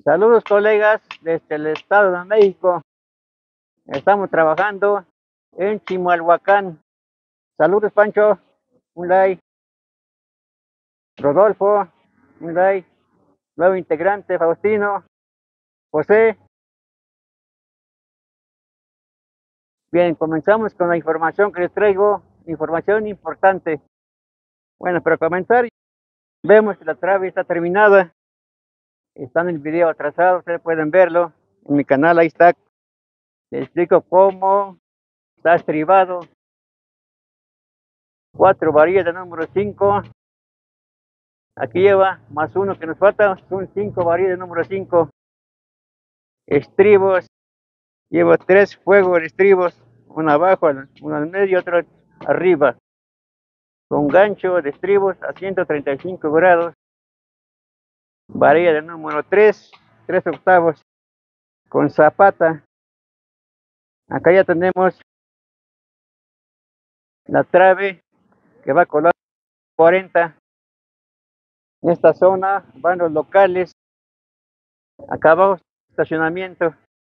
Saludos colegas desde el Estado de México. Estamos trabajando en Chimalhuacán. Saludos Pancho, un like. Rodolfo, un like. Nuevo integrante Faustino, José. Bien, comenzamos con la información que les traigo. Información importante. Bueno, para comenzar, vemos que la trave está terminada. Está en el video atrasado, ustedes pueden verlo. En mi canal ahí está. Les explico cómo está estribado. 4 varillas de número 5. Aquí lleva más uno que nos falta, son 5 varillas de número 5. Estribos, llevo 3 fuegos de estribos, uno abajo, uno al medio y otro arriba. Con gancho de estribos a 135 grados. Varilla de número 3, 3 octavos. Con zapata. Acá ya tenemos la trave que va a colar 40. En esta zona van los locales. Acá abajo estacionamiento.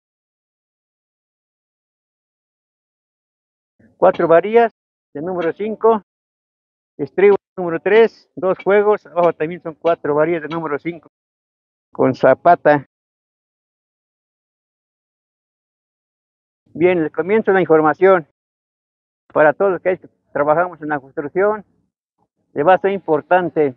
4 varillas de número 5. Estribo número 3, 2 juegos. Abajo también son 4 varillas de número 5. Con zapata. Bien, les comienzo la información. Para todos los que trabajamos en la construcción, les va a ser importante.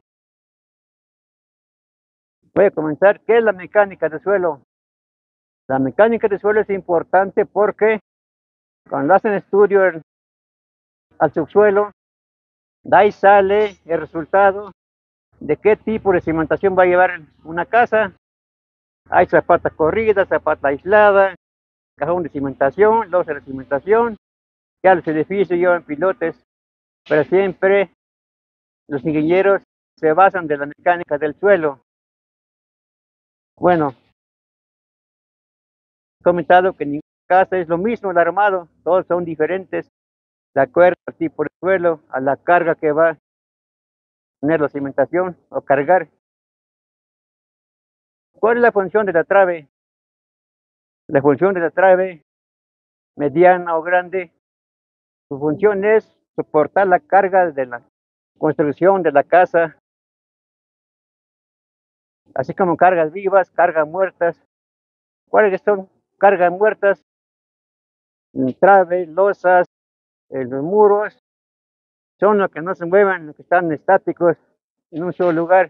Voy a comenzar. ¿Qué es la mecánica de suelo? La mecánica de suelo es importante porque cuando hacen estudio al subsuelo, de ahí sale el resultado de qué tipo de cimentación va a llevar una casa. Hay zapata corrida, zapata aislada, cajón de cimentación, losa de cimentación. Ya los edificios llevan pilotes, pero siempre los ingenieros se basan de la mecánica del suelo. Bueno, he comentado que ninguna casa es lo mismo el armado, todos son diferentes de acuerdo al tipo de suelo, a la carga que va a tener la cimentación o cargar. ¿Cuál es la función de la trave? La función de la trave, mediana o grande, su función es soportar la carga de la construcción de la casa, así como cargas vivas, cargas muertas. ¿Cuáles son cargas muertas? Traves, losas, los muros, son los que no se mueven, los que están estáticos en un solo lugar.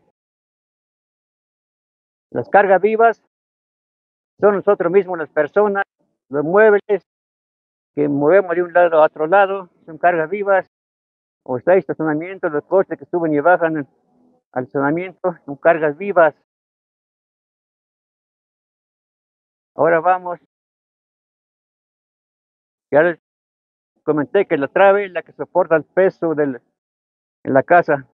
Las cargas vivas son nosotros mismos, las personas, los muebles que movemos de un lado a otro lado, son cargas vivas. O está estacionamiento, los coches que suben y bajan al estacionamiento, son cargas vivas. Ahora vamos, ya les comenté que la trave es la que soporta el peso en la casa.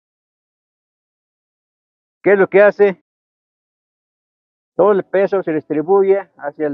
¿Qué es lo que hace? Todo el peso se distribuye hacia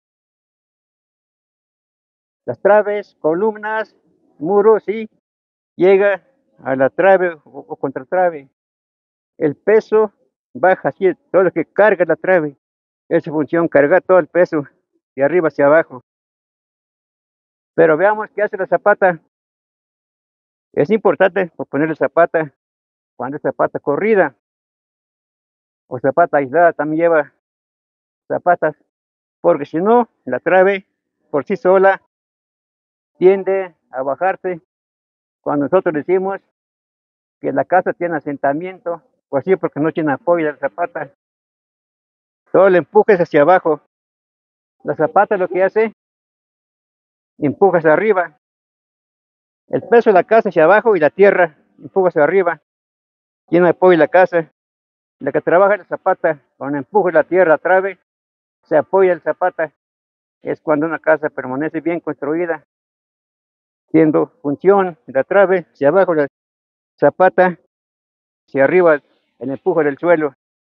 las traves, columnas, muros y llega a la trave o contratrave. El peso baja así, todo lo que carga la trave. Es su función, cargar todo el peso de arriba hacia abajo. Pero veamos qué hace la zapata. Es importante ponerle zapata cuando es zapata corrida o zapata aislada, también lleva zapatas, porque si no, la trave por sí sola tiende a bajarse. Cuando nosotros decimos que la casa tiene asentamiento, pues sí, porque no tiene apoyo de la zapata, todo el empuje es hacia abajo. La zapata lo que hace, empuja hacia arriba. El peso de la casa hacia abajo y la tierra empuja hacia arriba. Tiene apoyo la casa. La que trabaja la zapata, cuando empuja la tierra a trave, se apoya el zapata. Es cuando una casa permanece bien construida, siendo función la trave hacia abajo, la zapata hacia arriba, el empuje del suelo.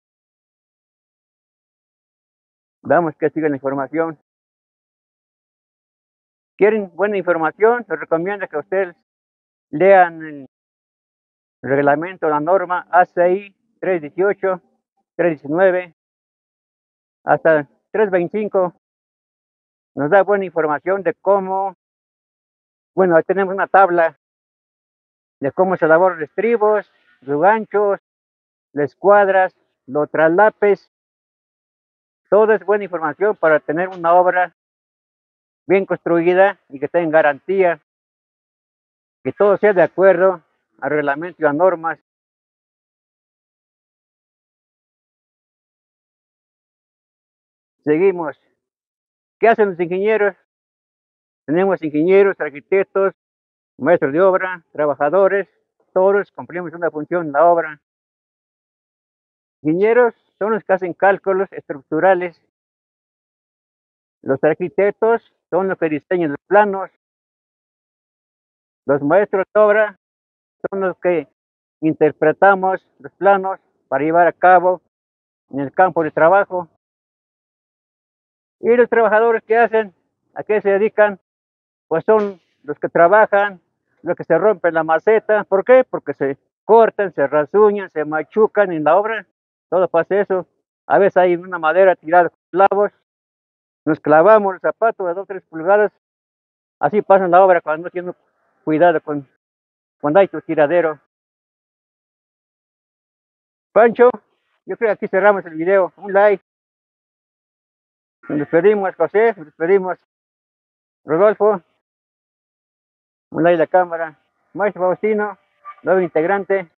Vamos que siga la información. ¿Quieren buena información? Les recomiendo que ustedes lean el reglamento, la norma ACI 318, 319. hasta 325. Nos da buena información de cómo, bueno, ahí tenemos una tabla de cómo se elaboran los estribos, los ganchos, las cuadras, los traslapes. Todo es buena información para tener una obra bien construida y que tenga garantía, que todo sea de acuerdo al reglamento y a normas. Seguimos. ¿Qué hacen los ingenieros? Tenemos ingenieros, arquitectos, maestros de obra, trabajadores, todos cumplimos una función en la obra. Ingenieros son los que hacen cálculos estructurales. Los arquitectos son los que diseñan los planos. Los maestros de obra son los que interpretamos los planos para llevar a cabo en el campo de trabajo. Y los trabajadores que hacen, ¿a qué se dedican? Pues son los que trabajan, los que se rompen la maceta. ¿Por qué? Porque se cortan, se rasuñan, se machucan en la obra. Todo pasa eso. A veces hay una madera tirada con clavos. Nos clavamos el zapato de 2 o 3 pulgadas. Así pasa en la obra cuando no tiene cuidado cuando hay tu tiradero. Pancho, yo creo que aquí cerramos el video. Un like. Nos despedimos, José. Nos despedimos, Rodolfo. Un like de la cámara. Maestro Faustino, nuevo integrante.